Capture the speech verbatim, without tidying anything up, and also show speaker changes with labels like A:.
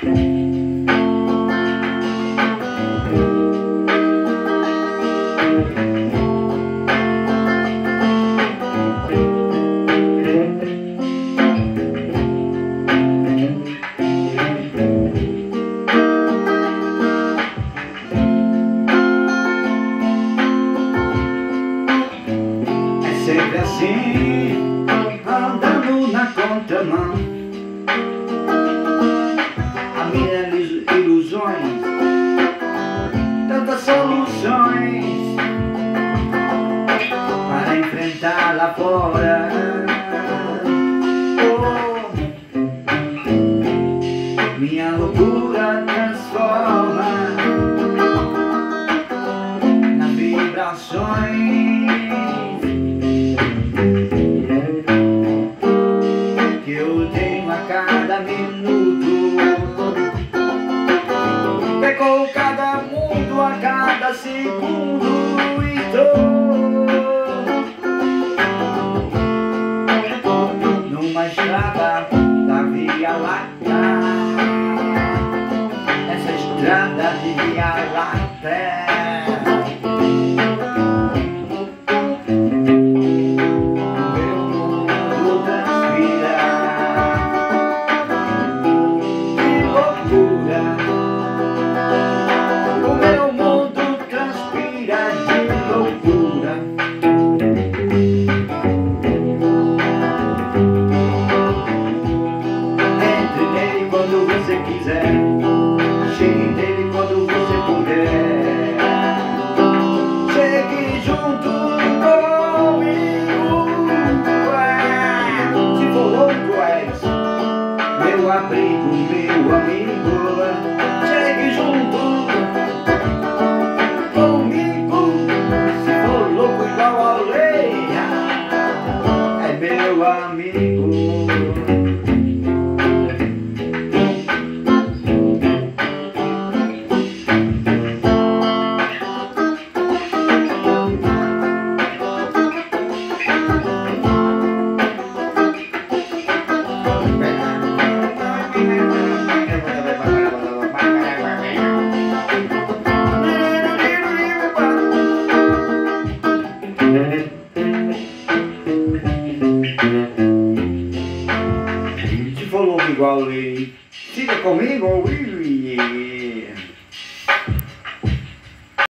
A: Sempre assim, andando na contramão, a minhas ilusões, tantas soluções para enfrentar lá fora. Oh, minha loucura transforma nas vibrações que eu tenho a cada minuto. Percorro cada mundo a cada segundo. Estou numa estrada da via lacte, essa estrada de via lacte. O meu mundo transpira de loucura. Entre nele quando você quiser, chegue nele quando você puder. Chegue junto comigo. Se for louco és meu abrigo, meu amigo. Chegue junto comigo. Se for louco igual a lei, é meu amigo. Se for louco igual a lei, fica comigo ou